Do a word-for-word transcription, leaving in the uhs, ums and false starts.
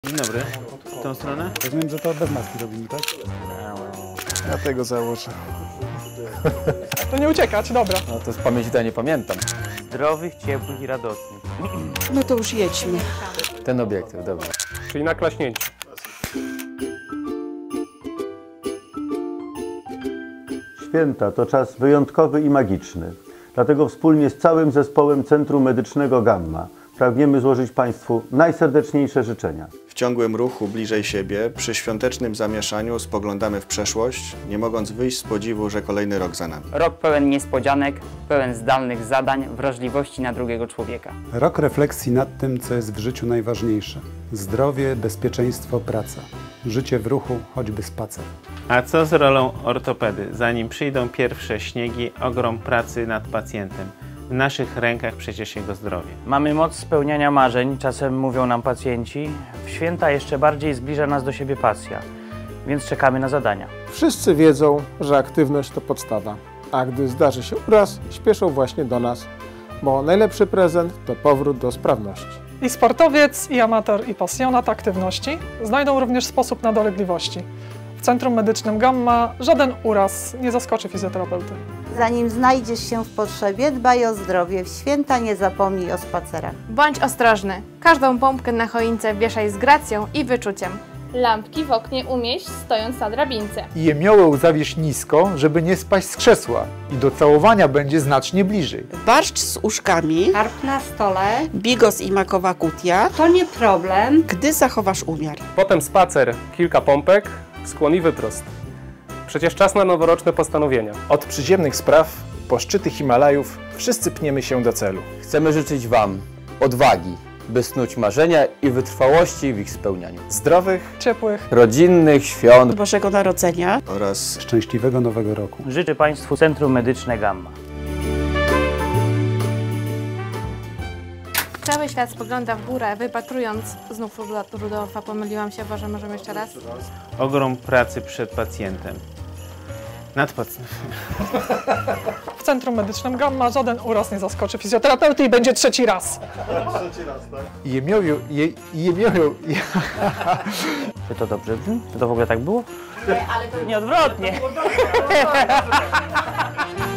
Dzień dobry. W tą stronę? Rozumiem, że to bez maski robimy, tak? Ja tego założę. To nie uciekać, dobra. No to z pamięci to ja nie pamiętam. Zdrowych, ciepłych i radosnych. No to już jedźmy. Ten obiektyw, dobrze. Czyli na klaśnięcie. Święta to czas wyjątkowy i magiczny. Dlatego wspólnie z całym zespołem Centrum Medycznego Gamma pragniemy złożyć Państwu najserdeczniejsze życzenia. W ciągłym ruchu bliżej siebie, przy świątecznym zamieszaniu spoglądamy w przeszłość, nie mogąc wyjść z podziwu, że kolejny rok za nami. Rok pełen niespodzianek, pełen zdalnych zadań, wrażliwości na drugiego człowieka. Rok refleksji nad tym, co jest w życiu najważniejsze. Zdrowie, bezpieczeństwo, praca. Życie w ruchu, choćby spacer. A co z rolą ortopedy? Zanim przyjdą pierwsze śniegi, ogrom pracy nad pacjentem. W naszych rękach przecież jego zdrowie. Mamy moc spełniania marzeń, czasem mówią nam pacjenci. W święta jeszcze bardziej zbliża nas do siebie pasja, więc czekamy na zadania. Wszyscy wiedzą, że aktywność to podstawa, a gdy zdarzy się uraz, śpieszą właśnie do nas, bo najlepszy prezent to powrót do sprawności. I sportowiec, i amator, i pasjonat aktywności znajdą również sposób na dolegliwości. W Centrum Medycznym Gamma żaden uraz nie zaskoczy fizjoterapeuty. Zanim znajdziesz się w potrzebie, dbaj o zdrowie. W święta nie zapomnij o spacerach. Bądź ostrożny. Każdą pompkę na choince wieszaj z gracją i wyczuciem. Lampki w oknie umieść stojąc na drabince. I jemiołę zawieź nisko, żeby nie spaść z krzesła. I do całowania będzie znacznie bliżej. Barszcz z uszkami, karp na stole, bigos i makowa kutia to nie problem, gdy zachowasz umiar. Potem spacer, kilka pompek, skłon i wyprost. Przecież czas na noworoczne postanowienia. Od przyziemnych spraw po szczyty Himalajów wszyscy pniemy się do celu. Chcemy życzyć Wam odwagi, by snuć marzenia i wytrwałości w ich spełnianiu. Zdrowych, ciepłych, rodzinnych świąt Bożego Narodzenia oraz szczęśliwego Nowego Roku. Życzę Państwu Centrum Medyczne Gamma. Cały świat spogląda w górę, wypatrując znów Rudolfa, pomyliłam się, Boże, możemy jeszcze raz? Ogrom pracy przed pacjentem. Nad pacjentem. W Centrum Medycznym Gamma żaden uraz nie zaskoczy fizjoterapeuty i będzie trzeci raz. Trzeci raz, tak? I jemiołę, je, jemiołę. Czy to dobrze brzmi? Czy to w ogóle tak było? Ale to nie odwrotnie.